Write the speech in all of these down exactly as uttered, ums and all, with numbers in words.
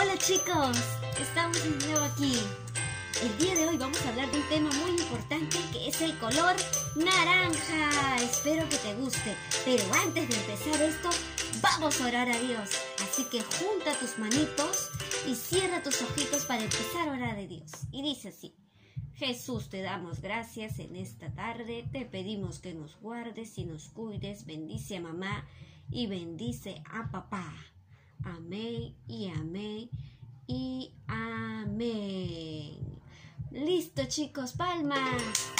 Hola chicos, estamos de nuevo aquí. El día de hoy vamos a hablar de un tema muy importante que es el color naranja. Espero que te guste, pero antes de empezar esto, vamos a orar a Dios. Así que junta tus manitos y cierra tus ojitos para empezar a orar a Dios. Y dice así: Jesús, te damos gracias en esta tarde, te pedimos que nos guardes y nos cuides, bendice a mamá y bendice a papá. Amén y amén y amén. Listo chicos, palmas.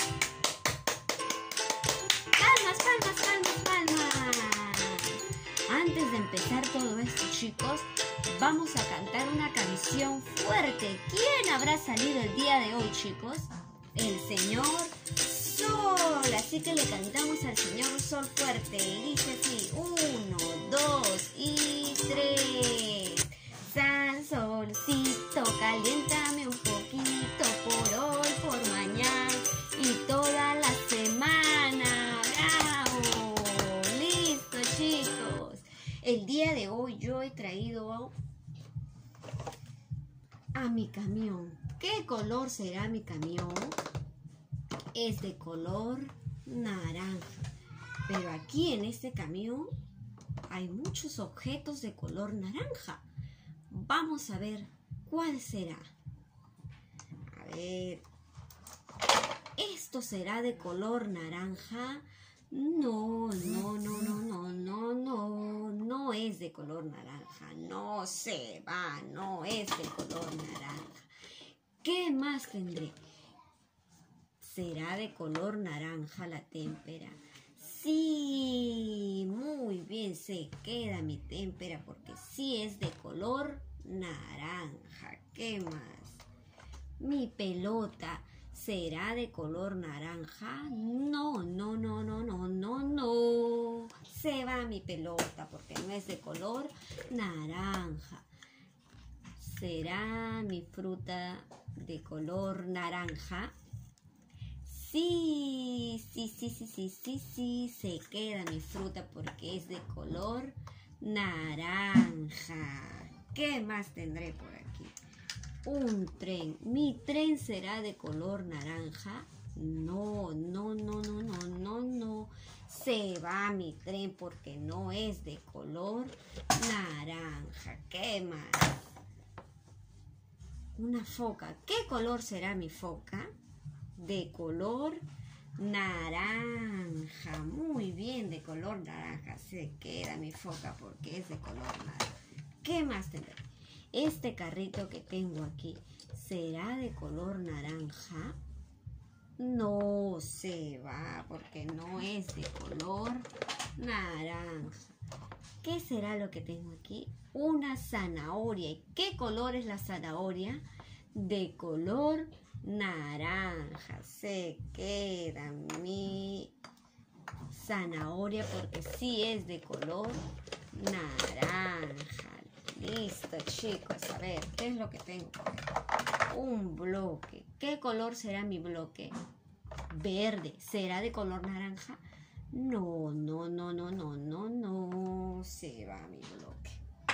Palmas, palmas, palmas, palmas. Antes de empezar todo esto chicos, vamos a cantar una canción fuerte. ¿Quién habrá salido el día de hoy chicos? El Señor Sol. Así que le cantamos al Señor Sol fuerte. Y dice así: uno, dos y tres. Sal, solcito, caliéntame un poquito por hoy, por mañana y toda la semana. ¡Bravo! ¡Listo, chicos! El día de hoy yo he traído a mi camión. ¿Qué color será mi camión? Es de color naranja. Pero aquí en este camión hay muchos objetos de color naranja. Vamos a ver cuál será. A ver. ¿Esto será de color naranja? No, no, no, no, no, no, no. No es de color naranja. No se va, no es de color naranja. ¿Qué más tendré? ¿Será de color naranja la témpera? Sí, muy bien, se queda mi témpera porque sí es de color naranja. ¿Qué más? Mi pelota, ¿será de color naranja? No, no, no, no, no, no, no. Se va mi pelota porque no es de color naranja. ¿Será mi fruta de color naranja? Sí, sí, sí, sí, sí, sí, sí, se queda mi fruta porque es de color naranja. ¿Qué más tendré por aquí? Un tren. ¿Mi tren será de color naranja? No, no, no, no, no, no, no. Se va mi tren porque no es de color naranja. ¿Qué más? Una foca. ¿Qué color será mi foca? De color naranja. Muy bien, de color naranja. Se queda mi foca porque es de color naranja. ¿Qué más tendré? Este carrito que tengo aquí, ¿será de color naranja? No se va porque no es de color naranja. ¿Qué será lo que tengo aquí? Una zanahoria. ¿Y qué color es la zanahoria? De color naranja. Se queda mi zanahoria porque sí es de color naranja. Listo chicos, a ver, ¿qué es lo que tengo? Un bloque. ¿Qué color será mi bloque? Verde. ¿Será de color naranja? No, no, no, no, no, no, no. Se va mi bloque.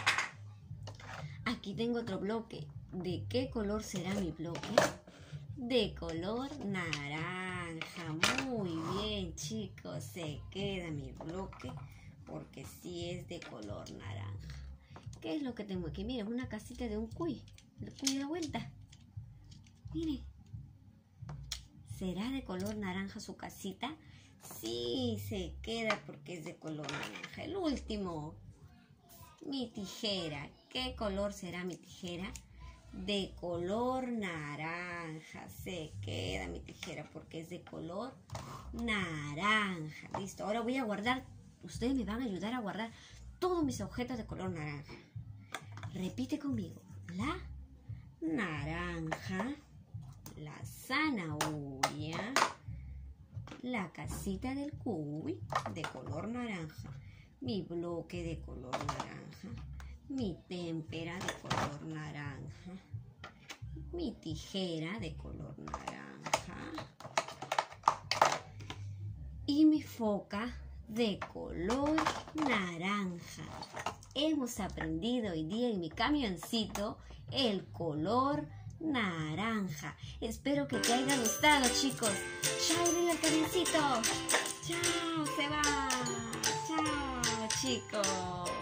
Aquí tengo otro bloque. ¿De qué color será mi bloque? De color naranja. Muy bien chicos, se queda mi bloque porque sí es de color naranja. ¿Qué es lo que tengo aquí? Miren, una casita de un cuy. El cuy da vuelta. Miren. ¿Será de color naranja su casita? Sí, se queda porque es de color naranja. El último. Mi tijera. ¿Qué color será mi tijera? De color naranja. Se queda mi tijera porque es de color naranja. Listo. Ahora voy a guardar. Ustedes me van a ayudar a guardar todos mis objetos de color naranja. Repite conmigo. La naranja, la zanahoria, la casita del cuy de color naranja, mi bloque de color naranja, mi témpera de color naranja, mi tijera de color naranja y mi foca de color naranja. hemos aprendido hoy día en mi camioncito el color naranja. Espero que te haya gustado, chicos. Chao, dile al camioncito. Chao, se va. Chao, chicos.